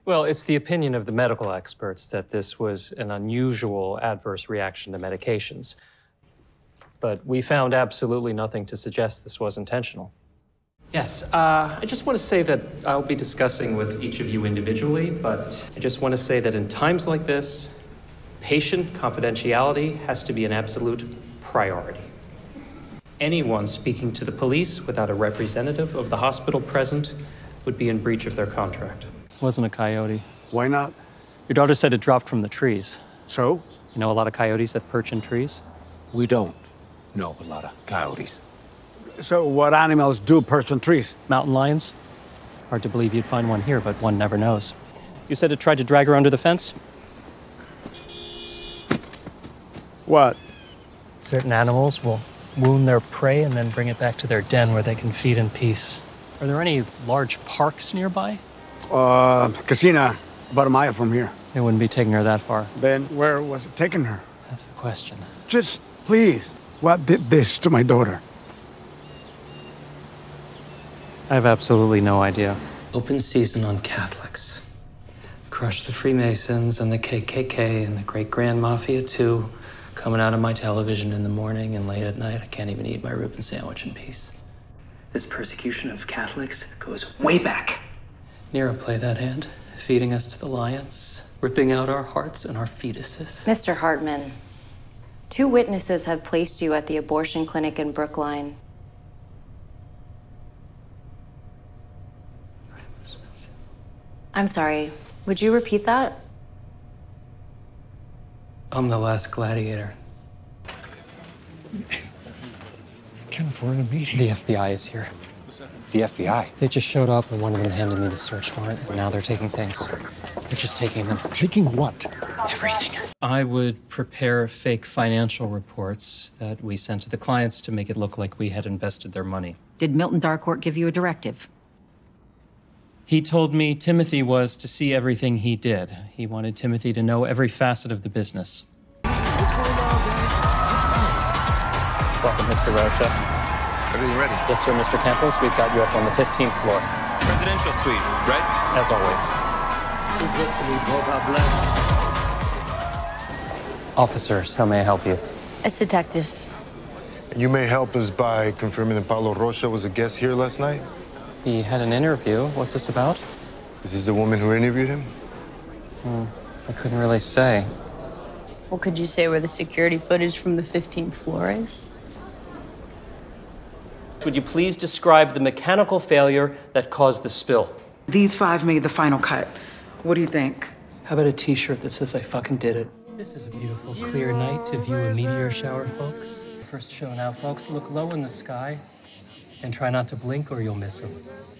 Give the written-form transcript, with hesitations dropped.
Well, it's the opinion of the medical experts that this was an unusual adverse reaction to medications. But we found absolutely nothing to suggest this was intentional. Yes, I just want to say that I'll be discussing with each of you individually, but I just want to say that in times like this, patient confidentiality has to be an absolute priority. Anyone speaking to the police without a representative of the hospital present would be in breach of their contract. Wasn't a coyote. Why not? Your daughter said it dropped from the trees. So? You know a lot of coyotes that perch in trees? We don't know a lot of coyotes. So what animals do perch on trees? Mountain lions? Hard to believe you'd find one here, but one never knows. You said it tried to drag her under the fence? What? Certain animals will wound their prey and then bring it back to their den where they can feed in peace. Are there any large parks nearby? Casino, about a mile from here. They wouldn't be taking her that far. Then where was it taking her? That's the question. Just, please, what did this to my daughter? I have absolutely no idea. Open season on Catholics. Crush the Freemasons and the KKK and the Great Grand Mafia too. Coming out of my television in the morning and late at night, I can't even eat my Reuben sandwich in peace. This persecution of Catholics goes way back. Nero played that hand, feeding us to the lions, ripping out our hearts and our fetuses. Mr. Hartman, 2 witnesses have placed you at the abortion clinic in Brookline. I'm sorry, would you repeat that? I'm the last gladiator. Kenneth, we're in a meeting. The FBI is here. The FBI? They just showed up and one of them handed me the search warrant, and now they're taking things. They're just taking them. Taking what? Everything. I would prepare fake financial reports that we sent to the clients to make it look like we had invested their money. Did Milton Darcourt give you a directive? He told me Timothy was to see everything he did. He wanted Timothy to know every facet of the business. Welcome, Mr. Rocha. Everything ready? Yes, sir, Mr. Campos. We've got you up on the 15th floor. Presidential suite, right? As always. Too good to me, bro. God bless. Officers, how may I help you? It's detectives. You may help us by confirming that Paulo Rocha was a guest here last night. He had an interview. What's this about? Is this the woman who interviewed him? I couldn't really say. Well, could you say where the security footage from the 15th floor is? Would you please describe the mechanical failure that caused the spill? These 5 made the final cut. What do you think? How about a t-shirt that says I fucking did it? This is a beautiful, clear night to view a meteor shower, folks. First show now, folks. Look low in the sky and try not to blink or you'll miss them.